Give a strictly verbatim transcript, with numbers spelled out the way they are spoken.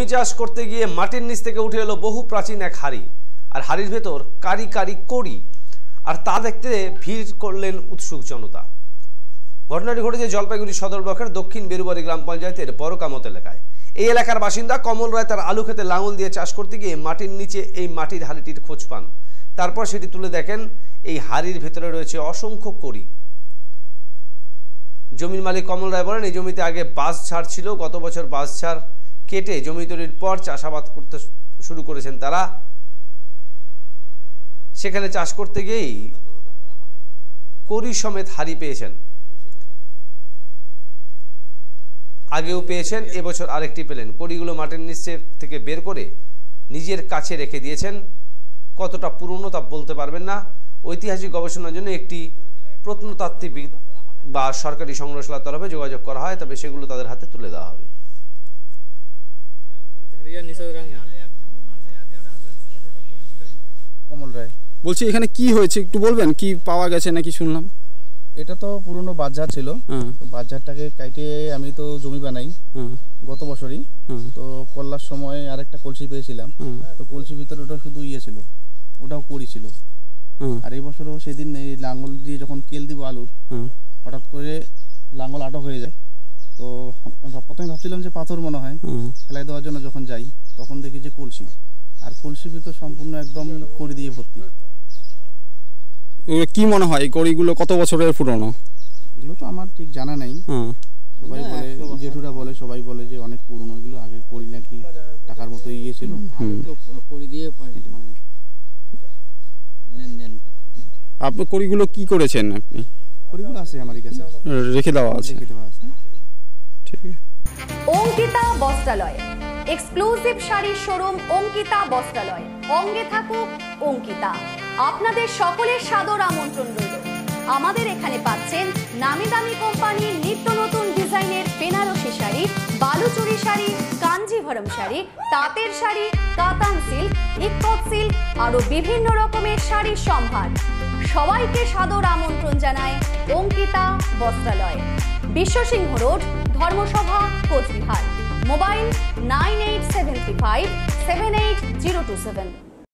চাষ করতে গিয়ে মাটির নিচ থেকে উঠে এলো বহু প্রাচীন এক হাড়ি, আর হাড়ির ভেতর কারি কারি কড়ি, আর তা দেখতে ভিড় করলেন উৎসুক জনতা। ঘটনাটি ঘটেছে জলপাইগুড়ি সদর ব্লকের দক্ষিণ বেরুবাড়ি গ্রাম পঞ্চায়েতের বড়কামত এলাকায়। এই এলাকার বাসিন্দা কমল রায় তার আলু খেতে লাঙল দিয়ে চাষ করতে গিয়ে মাটির নিচে এই মাটির হাড়িটির খোঁজ পান। তারপর সেটি তুলে দেখেন এই হাড়ির ভেতরে রয়েছে অসংখ্য কড়ি। জমির মালিক কমল রায় বলেন, এই জমিতে আগে বাঁশঝাড় ছিল। গত বছর বাঁশঝাড় কেটে জমি তৈরির পর চাষাবাদ করতে শুরু করেছেন তারা। সেখানে চাষ করতে গিয়েই কড়ি সমেত হাড়ি পেয়েছেন। আগেও পেয়েছেন, এবছর আরেকটি পেলেন। কড়িগুলো মাটির নিচে থেকে বের করে নিজের কাছে রেখে দিয়েছেন। কতটা পুরনো তা বলতে পারবেন না। ঐতিহাসিক গবেষণার জন্য একটি প্রত্নতাত্ত্বিক বা সরকারি সংগ্রহশালার তরফে যোগাযোগ করা হয়, তবে সেগুলো তাদের হাতে তুলে দেওয়া হবে। কমল রায় বলছি, এখানে কি হয়েছে একটু বলবেন? কি পাওয়া গেছে নাকি শুনলাম? এটা তো পুরনো বাঁশঝাড় ছিল। বাঁশঝাড়টাকে কাটে আমি তো জমি বানাই গত বছরই। তো করলার সময় আরেকটা কলসি পেয়েছিলাম। তো কলসির ভিতরে ওটা শুধু ইয়ে ছিল, ওটাও কড়ি ছিল। আর এই বছরও সেদিন এই লাঙ্গল দিয়ে যখন কেল দিব আলুর, হঠাৎ করে লাঙ্গল আটক হয়ে যায়। তো প্রথমে ভাবছিলাম যে পাথর মনে হয়, ফেলাই দেওয়ার জন্য যখন যাই তখন দেখি যে কলসি, আর কলসির ভিতর সম্পূর্ণ একদম কড়ি দিয়ে ভর্তি। কি মনে হয় এই কড়িগুলো কত বছরের পুরনো? এগুলো তো আমার ঠিক জানা নেই। সবাই বলে, জেঠুরা বলে, সবাই বলে যে অনেক পুরনো এগুলো, আগে কড়ি নাকি টাকার মতো ইয়ে ছিল। আপনি কড়িগুলো কি করেছেন? আপনি কড়িগুলো আছে আমার কাছে, রেখে দেওয়া আছে। রেখে দেওয়া আছে। ঠিক আছে। অঙ্কিতা বস্ত্রালয়, এক্সক্লুসিভ শাড়ির শোরুম অঙ্কিতা বস্ত্রালয়। অঙ্গে থাকুক অঙ্কিতা। আপনাদের সকলের সাদর আমন্ত্রণ রইল। আমাদের এখানে পাচ্ছেন নামি দামি কোম্পানির নিত্য নতুন ডিজাইনের বেনারসি শাড়ি, বালুচুরি শাড়ি, কাঞ্জিভরম শাড়ি, তাঁতের শাড়ি, কাতান সিল্ক, ইক্কত সিল্ক, আরো বিভিন্ন রকমের শাড়ির সম্ভার। সবাইকে সাদর আমন্ত্রণ জানায় Ankita Bastralaya, Biswasingha road, Dharmasabha, Coochbehar. Mobile nine eight seven three five seven eight zero two seven.